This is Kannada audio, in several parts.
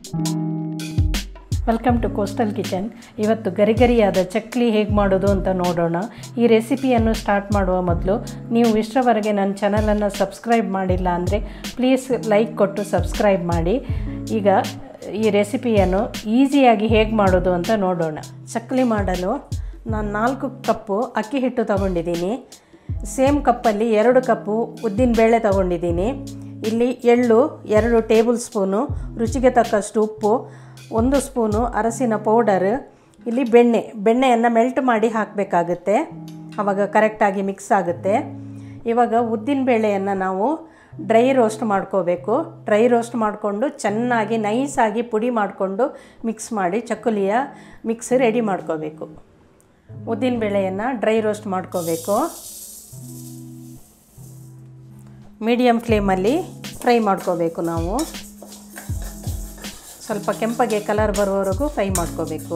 Welcome to coastal kitchen. ಇವತ್ತು ಗರಿಗರಿಯಾದ ಚಕ್ಲಿ ಹೇಗೆ ಮಾಡೋದು ಅಂತ ನೋಡೋಣ. ಈ ರೆಸಿಪಿಯನ್ನು ಸ್ಟಾರ್ಟ್ ಮಾಡುವ ಮೊದಲು ನೀವು ಇಷ್ಟರವರೆಗೆ ನನ್ನ ಚಾನಲನ್ನು ಸಬ್ಸ್ಕ್ರೈಬ್ ಮಾಡಿಲ್ಲ ಅಂದರೆ ಪ್ಲೀಸ್ ಲೈಕ್ ಕೊಟ್ಟು ಸಬ್ಸ್ಕ್ರೈಬ್ ಮಾಡಿ. ಈಗ ಈ ರೆಸಿಪಿಯನ್ನು ಈಸಿಯಾಗಿ ಹೇಗೆ ಮಾಡೋದು ಅಂತ ನೋಡೋಣ. ಚಕ್ಲಿ ಮಾಡಲು ನಾನು 4 ಕಪ್ಪು ಅಕ್ಕಿ ಹಿಟ್ಟು ತಗೊಂಡಿದ್ದೀನಿ. ಸೇಮ್ ಕಪ್ಪಲ್ಲಿ 2 ಕಪ್ಪು ಉದ್ದಿನ ಬೇಳೆ ತಗೊಂಡಿದ್ದೀನಿ. ಇಲ್ಲಿ ಎಳ್ಳು 2 ಟೇಬಲ್ ಸ್ಪೂನು, ರುಚಿಗೆ ತಕ್ಕಷ್ಟು ಉಪ್ಪು, 1 ಸ್ಪೂನು ಅರಸಿನ ಪೌಡರ್, ಇಲ್ಲಿ ಬೆಣ್ಣೆಯನ್ನು ಮೆಲ್ಟ್ ಮಾಡಿ ಹಾಕಬೇಕಾಗುತ್ತೆ, ಆವಾಗ ಕರೆಕ್ಟಾಗಿ ಮಿಕ್ಸ್ ಆಗುತ್ತೆ. ಇವಾಗ ಉದ್ದಿನ ಬೇಳೆಯನ್ನು ನಾವು ಡ್ರೈ ರೋಸ್ಟ್ ಮಾಡ್ಕೋಬೇಕು. ಡ್ರೈ ರೋಸ್ಟ್ ಮಾಡಿಕೊಂಡು ಚೆನ್ನಾಗಿ ನೈಸಾಗಿ ಪುಡಿ ಮಾಡಿಕೊಂಡು ಮಿಕ್ಸ್ ಮಾಡಿ ಚಕ್ಕುಲಿಯ ಮಿಕ್ಸ್ ರೆಡಿ ಮಾಡ್ಕೋಬೇಕು. ಉದ್ದಿನ ಬೇಳೆಯನ್ನು ಡ್ರೈ ರೋಸ್ಟ್ ಮಾಡ್ಕೋಬೇಕು. ಮೀಡಿಯಮ್ ಫ್ಲೇಮಲ್ಲಿ ಫ್ರೈ ಮಾಡ್ಕೋಬೇಕು. ನಾವು ಸ್ವಲ್ಪ ಕೆಂಪಗೆ ಕಲರ್ ಬರುವವರೆಗೂ ಫ್ರೈ ಮಾಡ್ಕೋಬೇಕು.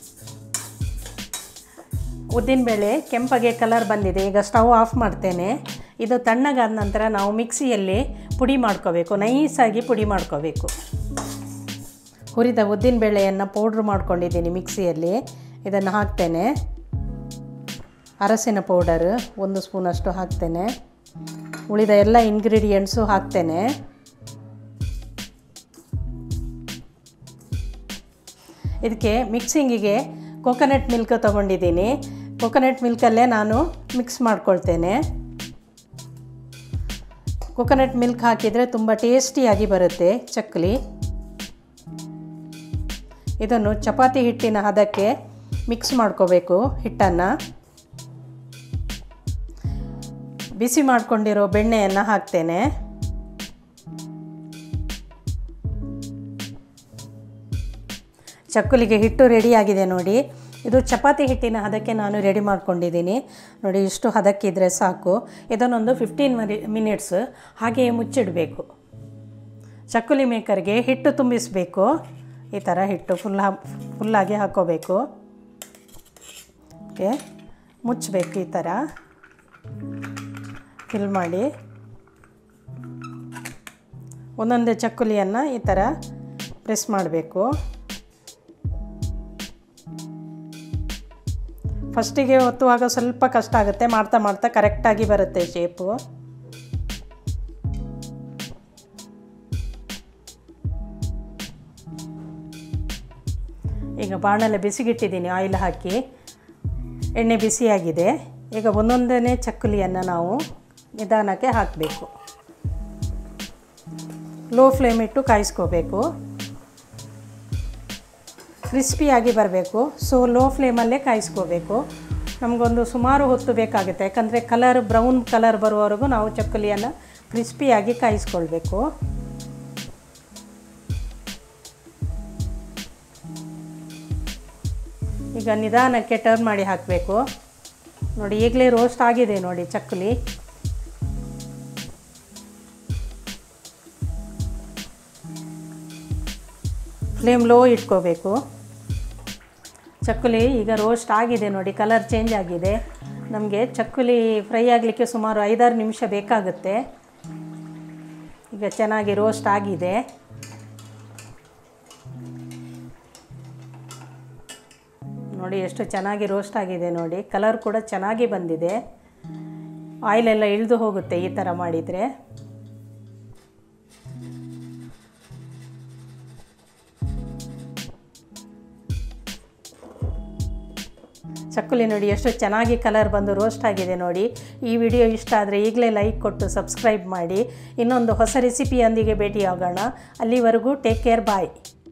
ಉದ್ದಿನಬೇಳೆ ಕೆಂಪಗೆ ಕಲರ್ ಬಂದಿದೆ. ಈಗ ಸ್ಟವ್ ಆಫ್ ಮಾಡ್ತೇನೆ. ಇದು ತಣ್ಣಗಾದ ನಂತರ ನಾವು ಮಿಕ್ಸಿಯಲ್ಲಿ ಪುಡಿ ಮಾಡ್ಕೋಬೇಕು, ನೈಸಾಗಿ ಪುಡಿ ಮಾಡ್ಕೋಬೇಕು. ಹುರಿದ ಉದ್ದಿನಬೇಳೆಯನ್ನು ಪೌಡ್ರ್ ಮಾಡ್ಕೊಂಡಿದ್ದೀನಿ ಮಿಕ್ಸಿಯಲ್ಲಿ. ಇದನ್ನು ಹಾಕ್ತೇನೆ. ಅರಸಿನ ಪೌಡರ್ 1 ಸ್ಪೂನಷ್ಟು ಹಾಕ್ತೇನೆ. ಉಳಿದ ಎಲ್ಲ ಇಂಗ್ರೀಡಿಯೆಂಟ್ಸು ಹಾಕ್ತೇನೆ. ಇದಕ್ಕೆ ಮಿಕ್ಸಿಂಗಿಗೆ ಕೋಕೋನಟ್ ಮಿಲ್ಕ್ ತೊಗೊಂಡಿದ್ದೀನಿ. ಕೋಕೋನಟ್ ಮಿಲ್ಕಲ್ಲೇ ನಾನು ಮಿಕ್ಸ್ ಮಾಡ್ಕೊಳ್ತೇನೆ. ಕೋಕೋನಟ್ ಮಿಲ್ಕ್ ಹಾಕಿದರೆ ತುಂಬ ಟೇಸ್ಟಿಯಾಗಿ ಬರುತ್ತೆ ಚಕ್ಲಿ. ಇದನ್ನು ಚಪಾತಿ ಹಿಟ್ಟಿನ ಹದಕ್ಕೆ ಮಿಕ್ಸ್ ಮಾಡ್ಕೋಬೇಕು. ಹಿಟ್ಟನ್ನು ಬಿಸಿ ಮಾಡಿಕೊಂಡಿರೋ ಬೆಣ್ಣೆಯನ್ನು ಹಾಕ್ತೇನೆ. ಚಕ್ಕುಲಿಗೆ ಹಿಟ್ಟು ರೆಡಿಯಾಗಿದೆ ನೋಡಿ. ಇದು ಚಪಾತಿ ಹಿಟ್ಟಿನ ಹದಕ್ಕೆ ನಾನು ರೆಡಿ ಮಾಡ್ಕೊಂಡಿದ್ದೀನಿ ನೋಡಿ. ಇಷ್ಟು ಹದಕ್ಕಿದ್ರೆ ಸಾಕು. ಇದನ್ನೊಂದು 15 ಮಿನಿಟ್ಸ್ ಹಾಗೆಯೇ ಮುಚ್ಚಿಡಬೇಕು. ಚಕ್ಕುಲಿ ಮೇಕರ್ಗೆ ಹಿಟ್ಟು ತುಂಬಿಸಬೇಕು. ಈ ಥರ ಹಿಟ್ಟು ಫುಲ್ಲಾಗಿ ಹಾಕ್ಕೋಬೇಕು. ಓಕೆ, ಮುಚ್ಚಬೇಕು. ಈ ಥರ ಫಿಲ್ ಮಾಡಿ ಒಂದೊಂದೇ ಚಕ್ಕುಲಿಯನ್ನು ಈ ಥರ ಪ್ರೆಸ್ ಮಾಡಬೇಕು. ಫಸ್ಟಿಗೆ ಒತ್ತುವಾಗ ಸ್ವಲ್ಪ ಕಷ್ಟ ಆಗುತ್ತೆ, ಮಾಡ್ತಾ ಮಾಡ್ತಾ ಕರೆಕ್ಟಾಗಿ ಬರುತ್ತೆ ಶೇಪು. ಈಗ ಬಾಣಲೆ ಬಿಸಿಗಿಟ್ಟಿದ್ದೀನಿ, ಆಯಿಲ್ ಹಾಕಿ. ಎಣ್ಣೆ ಬಿಸಿಯಾಗಿದೆ. ಈಗ ಒಂದೊಂದೇ ಚಕ್ಕುಲಿಯನ್ನು ನಾವು ನಿಧಾನಕ್ಕೆ ಹಾಕಬೇಕು. ಲೋ ಫ್ಲೇಮ್ ಇಟ್ಟು ಕಾಯಿಸ್ಕೋಬೇಕು. ಕ್ರಿಸ್ಪಿಯಾಗಿ ಬರಬೇಕು. ಸೊ ಲೋ ಫ್ಲೇಮಲ್ಲೇ ಕಾಯಿಸ್ಕೋಬೇಕು. ನಮಗೊಂದು ಸುಮಾರು ಹೊತ್ತು ಬೇಕಾಗುತ್ತೆ, ಯಾಕಂದರೆ ಬ್ರೌನ್ ಕಲರ್ ಬರುವವರೆಗೂ ನಾವು ಚಕ್ಕುಲಿಯನ್ನು ಕ್ರಿಸ್ಪಿಯಾಗಿ ಕಾಯಿಸ್ಕೊಳ್ಬೇಕು. ಈಗ ನಿಧಾನಕ್ಕೆ ಟರ್ನ್ ಮಾಡಿ ಹಾಕಬೇಕು ನೋಡಿ. ಈಗಲೇ ರೋಸ್ಟ್ ಆಗಿದೆ ನೋಡಿ ಚಕ್ಕುಲಿ. ಫ್ಲೇಮ್ ಲೋ ಇಟ್ಕೋಬೇಕು. ಚಕ್ಕುಲಿ ಈಗ ರೋಸ್ಟ್ ಆಗಿದೆ ನೋಡಿ, ಕಲರ್ ಚೇಂಜ್ ಆಗಿದೆ. ನಮಗೆ ಚಕ್ಕುಲಿ ಫ್ರೈ ಆಗಲಿಕ್ಕೆ ಸುಮಾರು 5-6 ನಿಮಿಷ ಬೇಕಾಗುತ್ತೆ. ಈಗ ಚೆನ್ನಾಗಿ ರೋಸ್ಟ್ ಆಗಿದೆ. ನೋಡಿ ಎಷ್ಟು ಚೆನ್ನಾಗಿ ರೋಸ್ಟ್ ಆಗಿದೆ ನೋಡಿ. ಕಲರ್ ಕೂಡ ಚೆನ್ನಾಗಿ ಬಂದಿದೆ. ಆಯಿಲೆಲ್ಲ ಇಳಿದು ಹೋಗುತ್ತೆ ಈ ಥರ ಮಾಡಿದರೆ. ಚಕ್ಕುಲಿ ನೋಡಿ ಎಷ್ಟು ಚೆನ್ನಾಗಿ ಕಲರ್ ಬಂದು ರೋಸ್ಟ್ ಆಗಿದೆ ನೋಡಿ. ಈ ವಿಡಿಯೋ ಇಷ್ಟ ಆದರೆ ಈಗಲೇ ಲೈಕ್ ಕೊಟ್ಟು ಸಬ್ಸ್ಕ್ರೈಬ್ ಮಾಡಿ. ಇನ್ನೊಂದು ಹೊಸ ರೆಸಿಪಿಯೊಂದಿಗೆ ಭೇಟಿಯಾಗೋಣ. ಅಲ್ಲಿವರೆಗೂ ಟೇಕ್ ಕೇರ್, ಬಾಯ್.